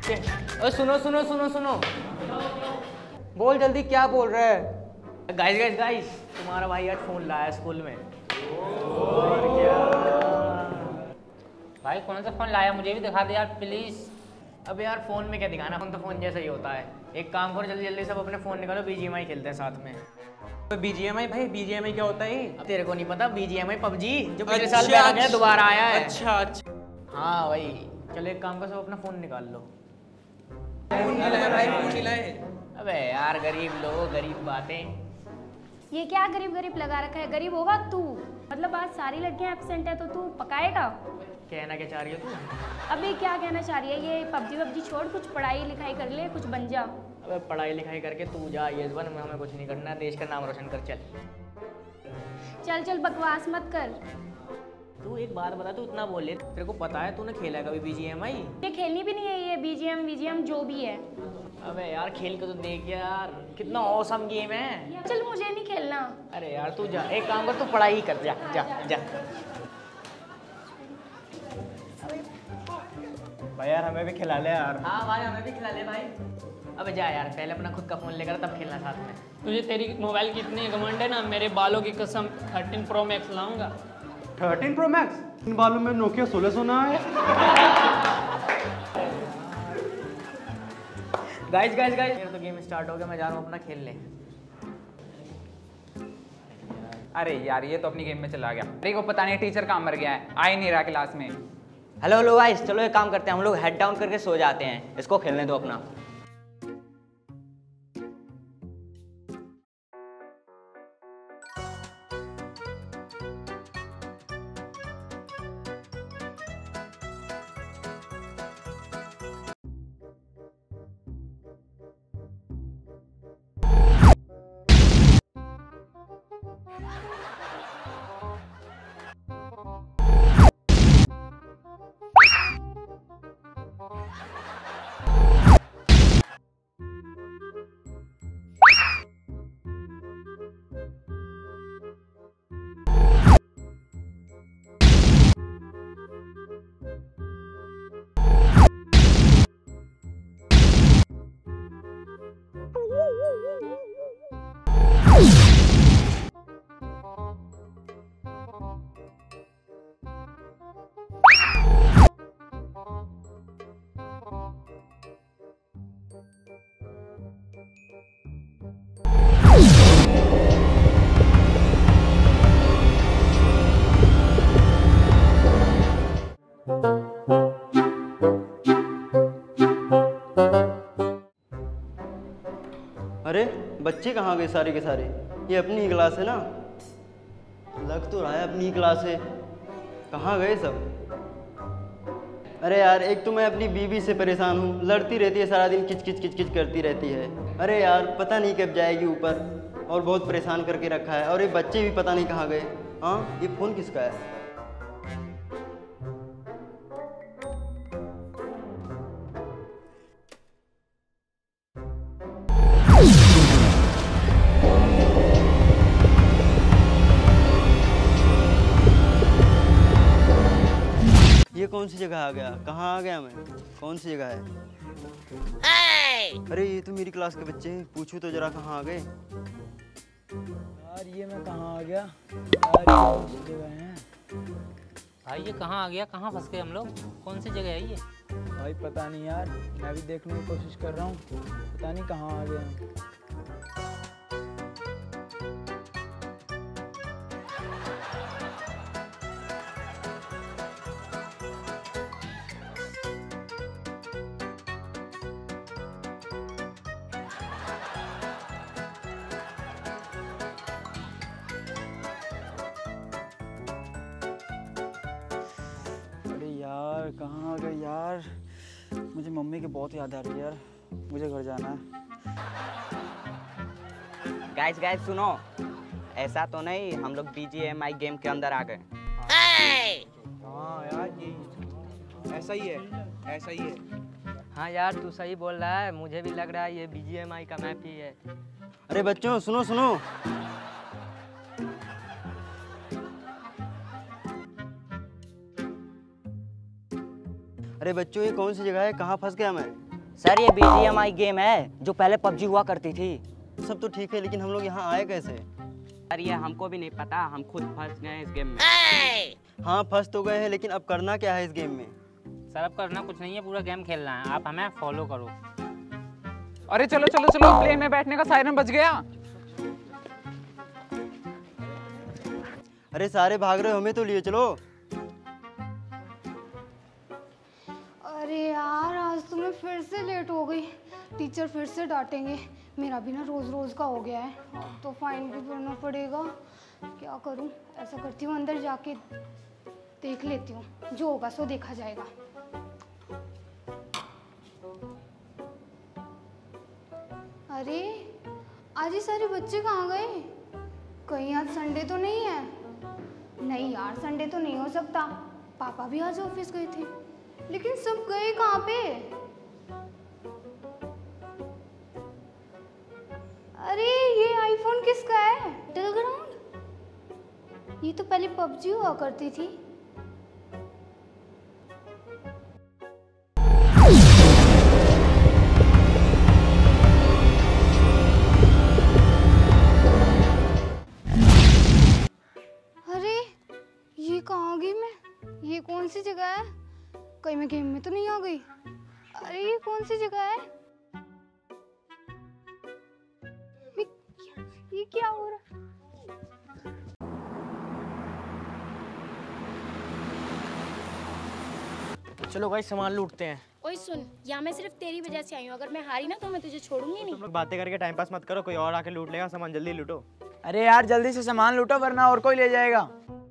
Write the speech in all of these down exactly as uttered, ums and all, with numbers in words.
Okay. ओ सुनो सुनो सुनो सुनो, बोल जल्दी, क्या बोल रहा है? गाइस गाइस गाइस, तुम्हारा भाई आज फोन लाया स्कूल में। और क्या भाई कौन सा फोन लाया, मुझे भी दिखा दे यार प्लीज। अब यार फोन में क्या दिखाना, फोन तो फोन जैसा ही होता है। एक काम करो, जल्दी जल्दी सब अपने फोन निकालो, बीजीएमआई खेलते हैं साथ में। बीजीएमआई भाई, बीजीएमआई क्या होता है? अब तेरे को नहीं पता, बीजीएमआई पबजी जो पिछले साल बैन गया दोबारा आया है। अच्छा अच्छा, हाँ भाई, चलो एक काम करो, सब अपना फोन निकाल लो। फोन नहीं लाए भाई, फोन नहीं लाए। अबे यार गरीब लोग, गरीब बातें। ये क्या गरीब गरीब लगा रखा है? गरीब होगा तू, मतलब आज सारी लड़कियां एब्सेंट है तो तू पकाएगा? कहना क्या चाह रही हो तू? अभी क्या कहना चाह रही है? ये पबजी वबजी छोड़, कुछ पढ़ाई लिखाई कर ले, कुछ बन जा। अबे पढ़ाई लिखाई करके तू जा, ये बन, हमें कुछ नहीं करना, देश का नाम रोशन कर। चल चल चल बकवास मत कर। तू एक बात बता, तू इतना बोले, तेरे को पता है तूने खेला है कभी बीजीएमआई? ये खेलनी भी नहीं है, ये बीजीएम बीजीएम जो भी है। अबे यार खेल के तो देख यार, कितना औसम गेम है। चल मुझे नहीं खेलना। अरे यार तू जा, एक काम कर, तू पढ़ाई कर, जा जा जा। भाई यार हमें भी खिला ले यार। हाँ भाई हमें भी खिला ले भाई। अबे जा यार, पहले अपना खुद का फोन लेकर तब खेलना साथ में। तुझे तेरी मोबाइल की इतनी घमंड है ना, मेरे बालों की कसम थर्टीन प्रो मैक्स लाऊंगा। Thirteen pro max? इन बालों में नोकिया सोलह सौ ना है। गाइस गाइस गाइस, मेरा तो गेम स्टार्ट हो गया, मैं जा रहा हूँ अपना खेलने। अरे यार ये तो अपनी गेम में चला गया। अरे को पता नहीं टीचर कहाँ मर गया है, आ ही नहीं रहा क्लास में। हेलो हेलो गाइस, चलो एक काम करते हैं, हम लोग हेड डाउन करके सो जाते हैं, इसको खेलने दो अपना। अरे बच्चे कहाँ गए सारे के सारे? ये अपनी ही क्लास है ना, लग तो रहा है अपनी ही क्लास है। कहाँ गए सब? अरे यार एक तो मैं अपनी बीवी से परेशान हूँ, लड़ती रहती है सारा दिन, किच किच किच किच करती रहती है। अरे यार पता नहीं कब जाएगी ऊपर, और बहुत परेशान करके रखा है। और ये बच्चे भी पता नहीं कहाँ गए। हाँ, ये फ़ोन किसका है? ये कौन सी जगह आ गया? कहाँ आ गया मैं? कौन सी जगह है? अरे ये तो मेरी क्लास के बच्चे हैं, पूछूं तो जरा कहाँ आ गए? यार ये मैं कहाँ आ गया? यार ये कौन सी जगह है? भाई ये कहाँ आ गया, कहाँ फंस गए हम लोग, कौन सी जगह है ये? भाई पता नहीं यार, मैं भी देखने की कोशिश कर रहा हूँ, पता नहीं कहाँ आ गया हम। यार कहाँ आ गए यार, मुझे मम्मी की बहुत याद आ रही है यार, मुझे घर जाना है। गाइस गाइस सुनो, ऐसा तो नहीं हम लोग बीजीएमआई गेम के अंदर आ गए? हाँ यार ये ऐसा ही है, ऐसा ही है। हाँ यार तू सही बोल रहा है, मुझे भी लग रहा है ये बीजीएमआई का मैप ही है। अरे बच्चों सुनो सुनो, अरे बच्चों ये कौन सी जगह है? कहाँ फंस गया मैं? सर ये बीजीएमआई गेम है जो पहले पबजी हुआ करती थी। सब तो ठीक है, लेकिन हम लोग यहाँ आए कैसे? सर ये हमको भी नहीं पता, हम खुद फंस गए इस गेम में। हाँ फंस तो गए हैं, लेकिन अब करना क्या है इस गेम में? सर अब करना कुछ नहीं है, पूरा गेम खेलना है, आप हमें फॉलो करो। अरे चलो चलो चलो, प्लेन में बैठने का सायरन बज गया। अरे सारे भाग रहे हो, हमें तो लिए चलो। अरे यार आज तो मैं फिर से लेट हो गई, टीचर फिर से डांटेंगे। मेरा भी ना रोज रोज का हो गया है, अब तो फाइन भी भरना पड़ेगा। क्या करूं? ऐसा करती हूँ अंदर जाके देख लेती हूँ, जो होगा सो देखा जाएगा। अरे आज ये सारे बच्चे कहाँ गए? कहीं आज संडे तो नहीं है? नहीं यार संडे तो नहीं हो सकता, पापा भी आज ऑफिस गए थे। लेकिन सब गए कहाँ पे? अरे ये आईफोन किसका है? बैटलग्राउंड? ये तो पहले पबजी हुआ करती थी। अरे ये कहाँ गई मैं? ये कौन सी जगह है? कहीं मैं गेम में तो नहीं आ गई? अरे ये कौन सी जगह है? ये क्या हो रहा है? चलो भाई सामान लूटते हैं। ओए सुन, यहाँ मैं सिर्फ तेरी वजह से आई हूँ, अगर मैं हारी ना तो मैं तुझे छोड़ूंगी नहीं। तुम लोग बातें करके टाइम पास मत करो, कोई और आके लूट लेगा सामान, जल्दी लूटो। अरे यार जल्दी से सामान लूटो वरना और कोई ले जाएगा।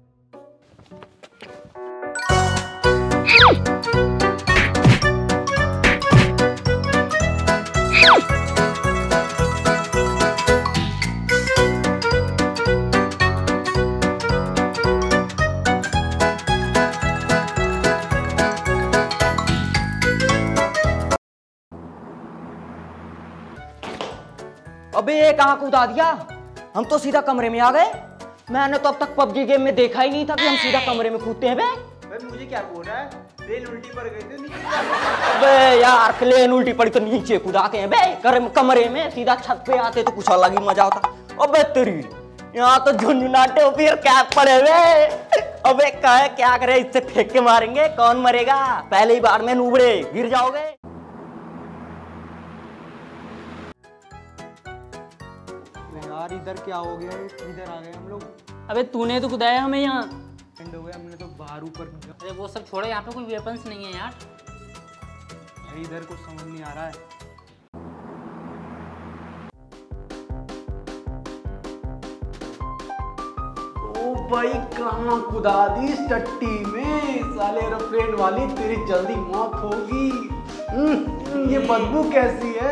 अबे ये कहाँ कूदा दिया? हम तो सीधा कमरे में आ गए। मैंने तो अब तक पबजी गेम में देखा ही नहीं था कि हम सीधा कमरे में कूदते हैं बे। भाई मुझे क्या बोल रहा है? प्लेन उल्टी पड़ गई थी नीचे। अबे यार प्लेन उल्टी पड़ी तो नीचे कूदाते हैं बे, कमरे में सीधा छत पे आते तो कुछ अलग ही मजा होता। अबे तेरी यहाँ तो झुंझुनाटे हो फिर क्या पड़े बे। अबे कहे क्या करे, इससे फेंक के मारेंगे, कौन मरेगा? पहले ही बार में नूबड़े गिर जाओगे। यार इधर क्या हो गया? इधर आ गए हम लोग। अबे तूने तो कुदाया हमें यहाँ। एंड हो गया, हमने तो बाहर ऊपर। अरे वो सब छोड़ो, यहाँ पे कोई वेपन्स नहीं है यार। भाई इधर कुछ समझ नहीं आ रहा है। ओ भाई कहाँ कुदा दी इस टट्टी में? साले एरोप्लेन वाली तेरी जल्दी मौत होगी। हम्म, ये बदबू कैसी है?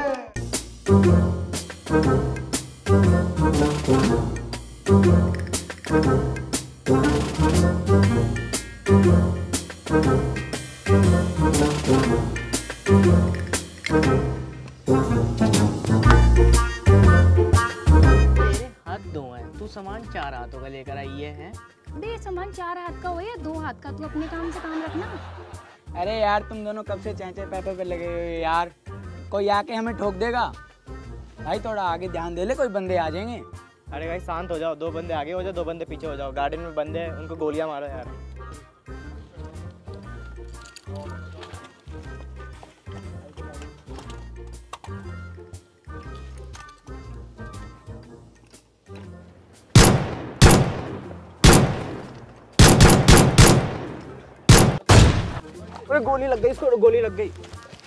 हाथ दो हैं, तू सामान चार हाथों का लेकर आई है? बे सामान चार हाथ का हो या दो हाथ का, तू अपने काम से काम रखना। अरे यार तुम दोनों कब से चैंचे पैपे पे लगे हुए हो यार, कोई आके हमें ठोक देगा। भाई थोड़ा आगे ध्यान दे ले, कोई बंदे आ जाएंगे। अरे भाई शांत हो जाओ, दो बंदे आगे हो जाओ, दो बंदे पीछे हो जाओ। गार्डन में बंदे हैं, उनको गोलियां मारो यार। अरे गोली लग गई इसको, गोली लग गई।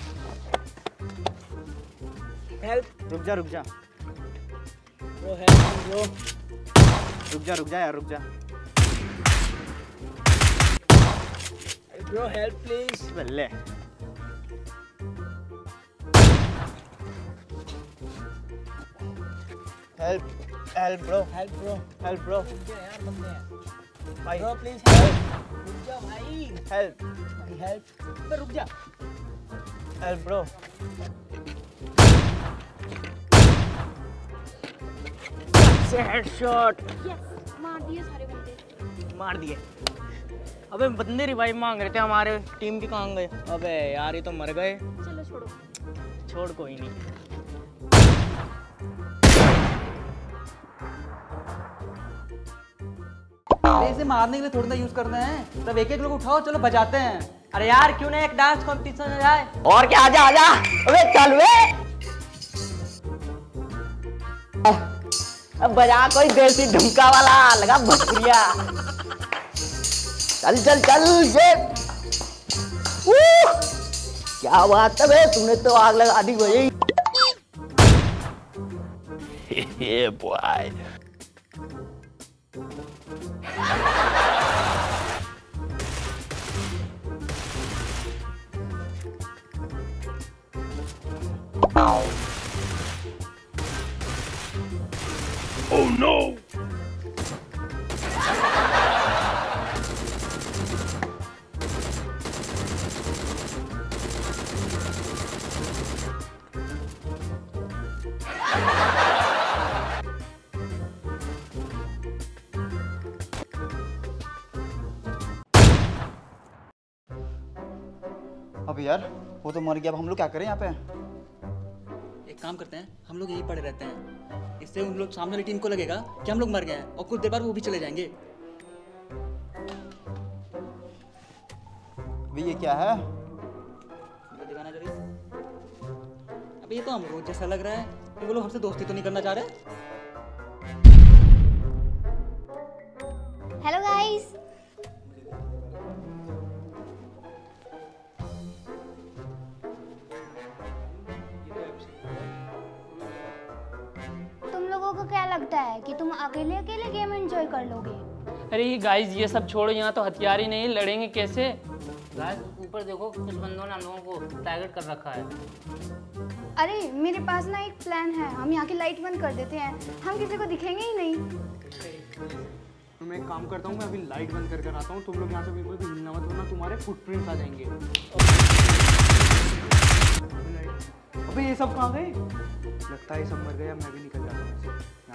हेल्प, रुक जा रुक जा ब्रो हेल्प ब्रो, रुक जा रुक जा यार रुक जा। Bro help please. बल्ले help help bro, help bro, help bro यार बंदे हैं भाई, ब्रो प्लीज हेल्प। रुक जा भाई, हेल्प भाई हेल्प, अबे रुक जा। Help bro. से हेडशॉट यस मार दिए सारे बंदे। मार दिए। अबे बंदे रिवाइव मांग रहे थे हमारे, टीम के कहाँ गए? अबे यार ये तो मर गए। चलो छोड़ो। छोड़ कोई नहीं। इसे मारने के लिए थोड़ा सा यूज करते हैं, तब एक एक लोग उठाओ, चलो बजाते हैं। अरे यार क्यों ना एक डांस कंपटीशन हो जाए। और क्या, आजा आजा, अबे चल वे। अब बजा कोई देसी ढुमका वाला, लगा भोजपुरिया। चल चल चल ये। क्या बात है बे, तूने तो आग लगा दी भाई। ये बॉय। Oh no! अब यार वो तो मर गया, अब हम लोग क्या करें यहाँ पे? एक काम करते हैं, हम लोग यहीं पड़े रहते हैं। इससे उन लोग सामने वाली टीम को लगेगा कि हम लोग मर गए हैं और कुछ देर बाद वो भी चले जाएंगे। अभी ये क्या है? दिखाना जरूर। अबे ये तो हम रोज जैसा लग रहा है, कि वो लोग हमसे दोस्ती तो नहीं करना चाह रहे। Hello guys. तुम लोगों को क्या लगता है कि तुम अकेले अकेले गेम एंजॉय कर लोगे? अरे ये गाइस ये सब छोड़ो, यहाँ तो हथियार ही नहीं, लड़ेंगे कैसे? गाइस ऊपर देखो, कुछ बंदों ने हम लोगों को टारगेट कर रखा है। अरे मेरे पास ना एक प्लान है, हम यहाँ की लाइट बंद कर देते हैं, हम किसी को दिखेंगे ही नहीं। मैं एक काम करता हूँ, मैं अभी लाइट बंद करके आता हूँ, तुम लोग यहाँ से बिल्कुल भी हिलना मत, वरना तुम्हारे फुटप्रिंट्स आ जाएंगे। अबे ये सब कहाँ गए? लगता है ये सब मर गया, मैं भी निकल जाता हूँ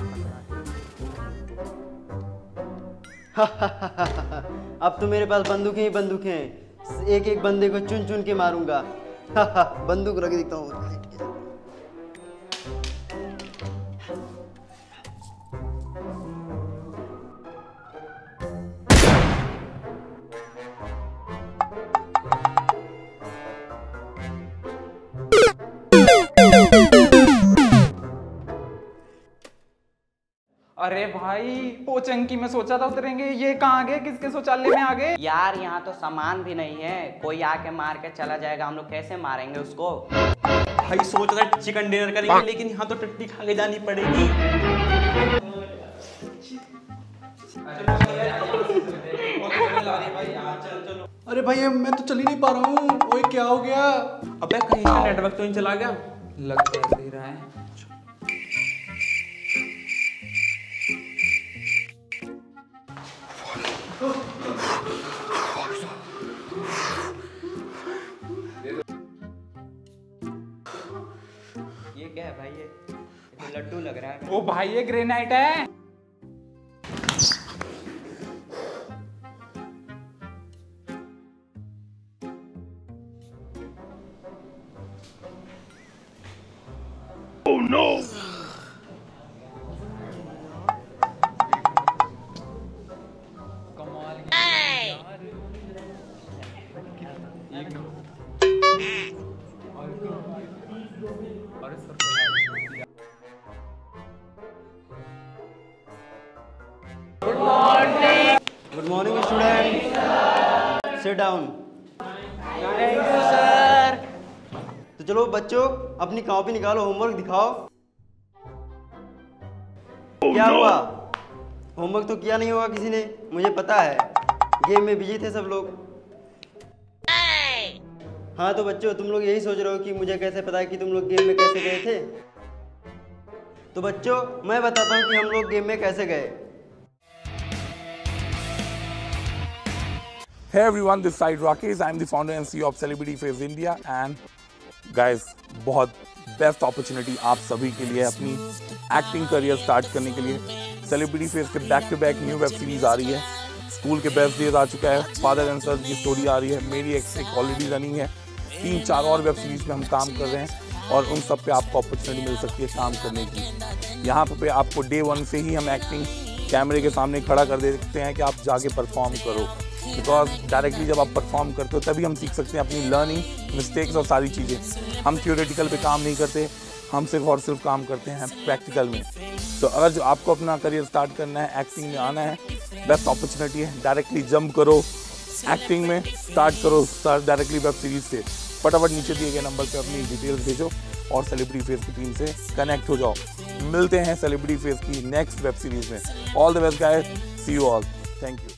यहाँ। अब तो मेरे पास बंदूकें ही बंदूकें हैं, एक एक बंदे को चुन चुन के मारूंगा। बंदूक रख देता हूँ। अरे भाई पोचंकी में सोचा था उतरेंगे, ये कहाँ गए? किसके शौचालय में आ गए? यार यहाँ तो सामान भी नहीं है, कोई आके मार के चला जाएगा, हम लोग कैसे मारेंगे उसको? भाई सोच रहे चिकन डिनर करेंगे, लेकिन यहाँ तो टट्टी खा के जानी पड़ेगी। अरे भाई मैं तो चल ही नहीं पा रहा हूँ, ओए क्या हो गया? अबे कहीं का नेटवर्क तो नहीं चला गया? लग नहीं रहा है। ये क्या है भाई? ये ये लड्डू लग रहा है। ओ भाई ये ग्रेनाइट है। Oh no! Good morning student, sit down. Thank you sir. तो चलो बच्चों अपनी कॉपी निकालो, होमवर्क दिखाओ। oh, क्या no. हुआ? होमवर्क तो किया नहीं होगा किसी ने, मुझे पता है, गेम में बिजी थे सब लोग। हाँ तो बच्चों तुम लोग यही सोच रहे हो कि मुझे कैसे पता है कि तुम लोग गेम में कैसे गए थे? तो बच्चों मैं बताता हूँ कि हम लोग गेम में कैसे गए। Hey everyone, this side Rakesh. I'm the founder and C E O of Celebrity Face India and guys, बहुत बेस्ट अपॉर्चुनिटी आप सभी के लिए अपनी एक्टिंग करियर स्टार्ट करने के लिए। सेलिब्रिटी फेस के back to back new web series आ रही है। स्कूल के बेस्ट डेज आ चुका है, फादर एंड सन की स्टोरी आ रही है, मेरी एक ऑलरेडी रनिंग है, तीन चार और वेब सीरीज में हम काम कर रहे हैं। और उन सब पे आपको अपॉर्चुनिटी मिल सकती है काम करने की। यहाँ पे आपको डे वन से ही हम एक्टिंग कैमरे के सामने खड़ा कर देते हैं कि आप जाके परफॉर्म करो, बिकॉज डायरेक्टली जब आप परफॉर्म करते हो तभी हम सीख सकते हैं अपनी लर्निंग, मिस्टेक्स और सारी चीज़ें। हम थियोरेटिकल पे काम नहीं करते, हम सिर्फ और सिर्फ काम करते हैं प्रैक्टिकल में। तो अगर जो आपको अपना करियर स्टार्ट करना है, एक्टिंग में आना है, बेस्ट अपॉर्चुनिटी है, डायरेक्टली जंप करो एक्टिंग में, स्टार्ट करो स्टार्ट डायरेक्टली वेब सीरीज से। फटाफट नीचे दिए गए नंबर पे अपनी डिटेल्स भेजो और सेलिब्रिटी फेस की टीम से कनेक्ट हो जाओ। मिलते हैं सेलिब्रिटी फेस की नेक्स्ट वेब सीरीज में। All the best guys, see you all, thank you.